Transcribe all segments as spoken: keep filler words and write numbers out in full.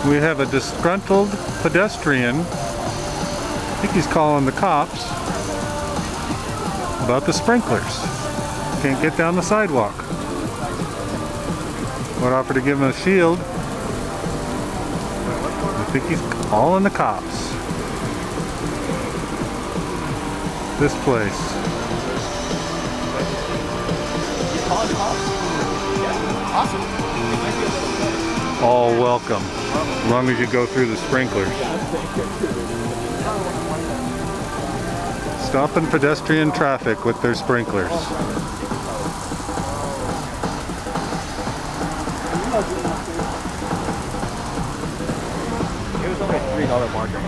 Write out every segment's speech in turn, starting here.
We have a disgruntled pedestrian. I think he's calling the cops about the sprinklers. Can't get down the sidewalk. Would offer to give him a shield. I think he's calling the cops. This place. He's calling the cops? Yeah. Awesome. All welcome, as long as you go through the sprinklers. Stopping pedestrian traffic with their sprinklers. It was only a three dollar marker.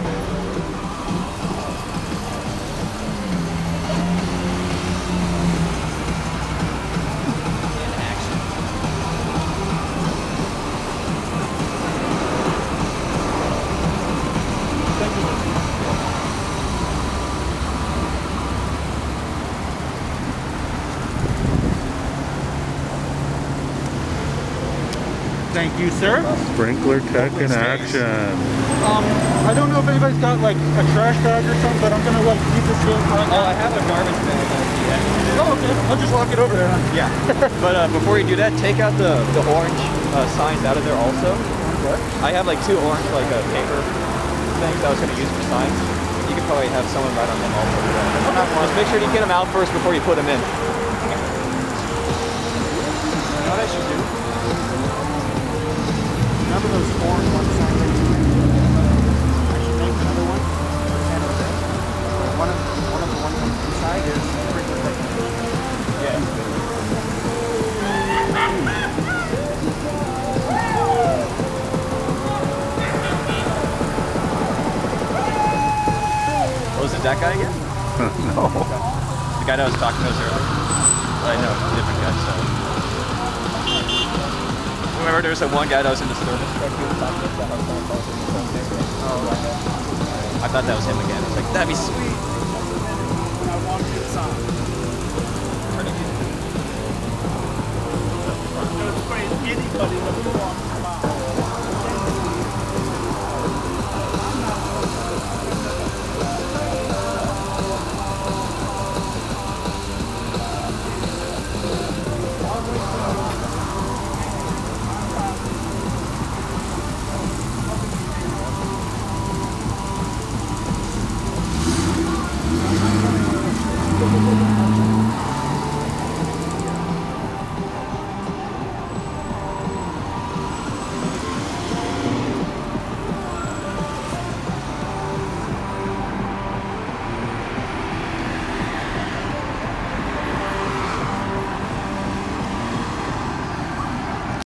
Thank you, sir. Sprinkler tech in action. Um, I don't know if anybody's got like a trash bag or something, but I'm gonna like leave this here. Oh, I have a garbage bag. Yeah. Oh, okay. I'll just walk it over there. Huh? Yeah. But uh, before you do that, take out the the orange uh, signs out of there also. What? I have like two orange like uh, paper things I was gonna use for signs. You could probably have someone write on them also. Just make sure you get them out first before you put them in. What I should do? Remember those orange ones? I should make another one. One of, one of the ones on the inside is sprinkler tech. Yeah. Oh, is it that guy again? No. The guy that I was talking to earlier? I know, different guy, so. Remember there was that one guy that was in the service truck he was talking about how someone calls him the same thing? Oh, right. I thought that was him again. It's like, that'd be sweet. I want you to sign. I'm going to spray anybody that belongs.